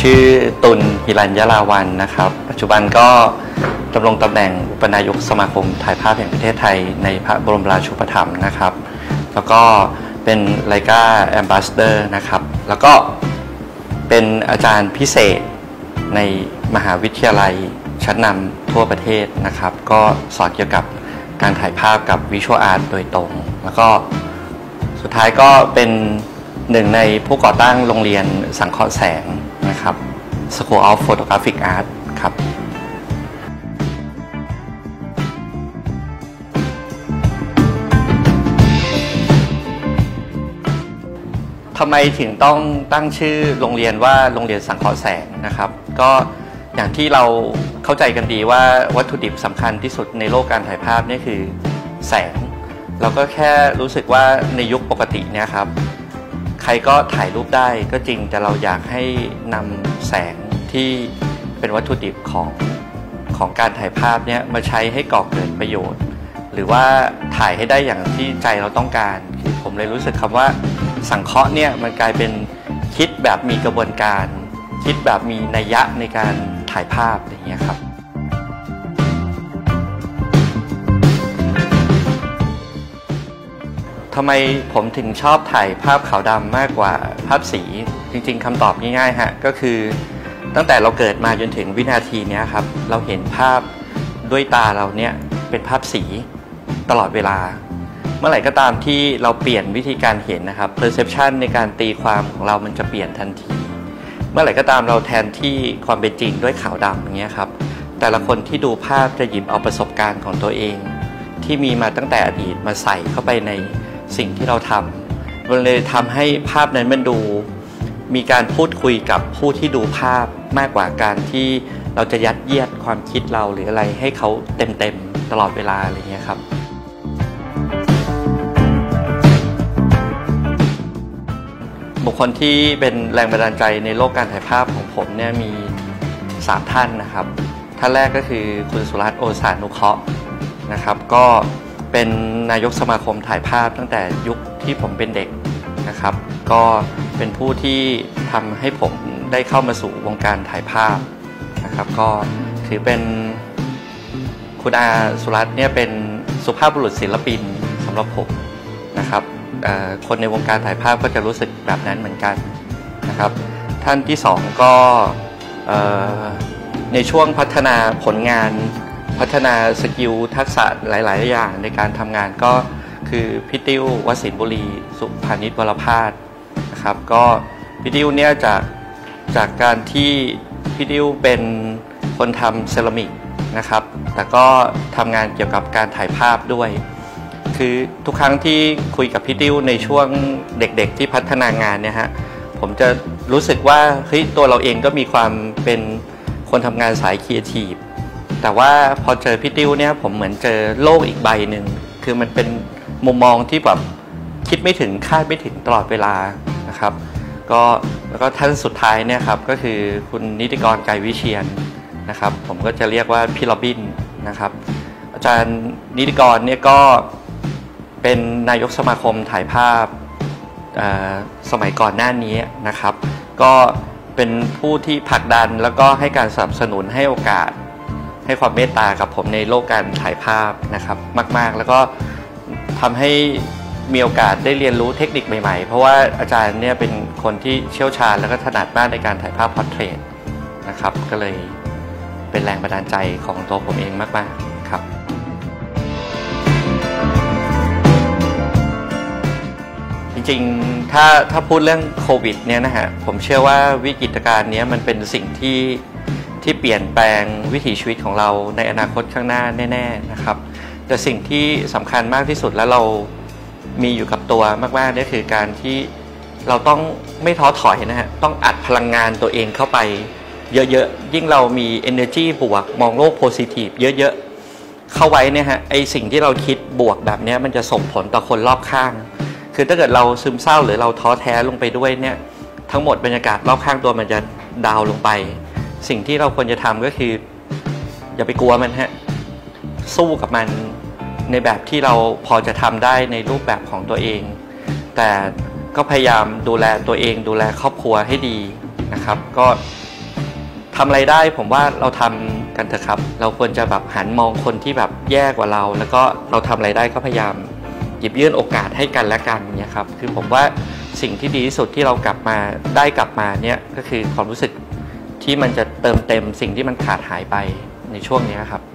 ชื่อตุลหิรัญญราวัลย์นะครับปัจจุบันก็ดำรงตำแหน่งอุปนายกสมาคมถ่ายภาพแห่งประเทศไทยในพระบรมราชูปถัมภ์นะครับแล้วก็เป็นไลกาแอมบาสเดอร์นะครับแล้วก็เป็นอาจารย์พิเศษในมหาวิทยาลัยชั้นนำทั่วประเทศนะครับก็สอนเกี่ยวกับการถ่ายภาพกับวิชวลอาร์ตโดยตรงแล้วก็สุดท้ายก็เป็นหนึ่งในผู้ก่อตั้งโรงเรียนสังเคราะห์แสงนะครับ School of Photographic Art ครับทำไมถึงต้องตั้งชื่อโรงเรียนว่าโรงเรียนสังเคราะห์แสงนะครับก็อย่างที่เราเข้าใจกันดีว่าวัตถุดิบสำคัญที่สุดในโลกการถ่ายภาพนี่คือแสงเราก็แค่รู้สึกว่าในยุคปกติเนี่ยครับใครก็ถ่ายรูปได้ก็จริงแต่เราอยากให้นำแสงที่เป็นวัตถุดิบของการถ่ายภาพเนี่ยมาใช้ให้ก่อเกิดประโยชน์หรือว่าถ่ายให้ได้อย่างที่ใจเราต้องการคือผมเลยรู้สึกคำว่าสังเคราะห์เนี่ยมันกลายเป็นคิดแบบมีกระบวนการคิดแบบมีนัยยะในการถ่ายภาพอย่างเงี้ยครับทำไมผมถึงชอบถ่ายภาพขาวดำมากกว่าภาพสีจริงๆคำตอบง่ายๆฮะก็คือตั้งแต่เราเกิดมาจนถึงวินาทีนี้ครับเราเห็นภาพด้วยตาเราเนี่ยเป็นภาพสีตลอดเวลาเมื่อไหร่ก็ตามที่เราเปลี่ยนวิธีการเห็นนะครับ perception ในการตีความของเรามันจะเปลี่ยนทันทีเมื่อไหร่ก็ตามเราแทนที่ความเป็นจริงด้วยขาวดำอย่างเงี้ยครับแต่ละคนที่ดูภาพจะหยิบเอาประสบการณ์ของตัวเองที่มีมาตั้งแต่อดีตมาใส่เข้าไปในสิ่งที่เราทำมันเลยทำให้ภาพนั้นมันดูมีการพูดคุยกับผู้ที่ดูภาพมากกว่าการที่เราจะยัดเยียดความคิดเราหรืออะไรให้เขาเต็มตลอดเวลาอะไรเงี้ยครับบุคคลที่เป็นแรงบันดาลใจในโลกการถ่ายภาพของผมเนี่ยมี3ท่านนะครับท่านแรกก็คือคุณสุรัตน์ โอสานุเคราะห์นะครับก็เป็นนายกสมาคมถ่ายภาพตั้งแต่ยุคที่ผมเป็นเด็กนะครับก็เป็นผู้ที่ทำให้ผมได้เข้ามาสู่วงการถ่ายภาพนะครับก็ถือเป็นคุณอาสุรัตน์เนี่ยเป็นสุภาพบุรุษศิลปินสำหรับผมนะครับคนในวงการถ่ายภาพก็จะรู้สึกแบบนั้นเหมือนกันนะครับท่านที่2ก็ในช่วงพัฒนาผลงานพัฒนาสกิลทักษะหลายๆอย่างในการทำงานก็คือพี่ติ้ว วสินทร์บุรีสุภานิชวรพาสนะครับก็พี่ติ้วเนี่ยจากการที่พี่ติ้วเป็นคนทำเซรามิกนะครับแต่ก็ทำงานเกี่ยวกับการถ่ายภาพด้วยคือทุกครั้งที่คุยกับพี่ติ้วในช่วงเด็กๆที่พัฒนางานเนี่ยฮะผมจะรู้สึกว่าเฮ้ยตัวเราเองก็มีความเป็นคนทำงานสายครีเอทีฟแต่ว่าพอเจอพี่ติ้วเนี่ยผมเหมือนเจอโลกอีกใบหนึ่งคือมันเป็นมุมมองที่แบบคิดไม่ถึงคาดไม่ถึงตลอดเวลานะครับแล้วก็ท่านสุดท้ายเนี่ยครับก็คือคุณนิติกร ไกรวิเชียรนะครับผมก็จะเรียกว่าพี่โรบินนะครับอาจารย์นิติกรเนี่ยก็เป็นนายกสมาคมถ่ายภาพสมัยก่อนหน้านี้นะครับก็เป็นผู้ที่ผลักดันแล้วก็ให้การสนับสนุนให้โอกาสให้ความเมตตากับผมในโลกการถ่ายภาพนะครับมากๆแล้วก็ทำให้มีโอกาสได้เรียนรู้เทคนิคใหม่ๆเพราะว่าอาจารย์เนี่ยเป็นคนที่เชี่ยวชาญแล้วก็ถนัดมากในการถ่ายภาพพอร์เทรตนะครับก็เลยเป็นแรงบันดาลใจของตัวผมเองมากๆครับจริงๆถ้าพูดเรื่องโควิดเนี่ยนะฮะผมเชื่อว่าวิกฤตการณ์นี้มันเป็นสิ่งที่เปลี่ยนแปลงวิถีชีวิตของเราในอนาคตข้างหน้าแน่ๆนะครับแต่สิ่งที่สำคัญมากที่สุดแล้วเรามีอยู่กับตัวมากๆนี่คือการที่เราต้องไม่ท้อถอยนะฮะต้องอัดพลังงานตัวเองเข้าไปเยอะๆยิ่งเรามี energy บวกมองโลก positive เยอะๆเข้าไว้เนี่ยฮะไอสิ่งที่เราคิดบวกแบบนี้มันจะส่งผลต่อคนรอบข้างคือถ้าเกิดเราซึมเศร้าหรือเราท้อแท้ลงไปด้วยเนี่ยทั้งหมดบรรยากาศรอบข้างตัวมันจะดาวลงไปสิ่งที่เราควรจะทำก็คืออย่าไปกลัวมันฮะสู้กับมันในแบบที่เราพอจะทำได้ในรูปแบบของตัวเองแต่ก็พยายามดูแลตัวเองดูแลครอบครัวให้ดีนะครับก็ทำอะไรได้ผมว่าเราทำกันเถอะครับเราควรจะแบบหันมองคนที่แบบแย่กว่าเราแล้วก็เราทำอะไรได้ก็พยายามหยิบยื่นโอกาสให้กันและกันเนี่ยครับคือผมว่าสิ่งที่ดีที่สุดที่เรากลับมาเนี่ยก็คือความรู้สึกที่มันจะเติมเต็มสิ่งที่มันขาดหายไปในช่วงนี้ครับ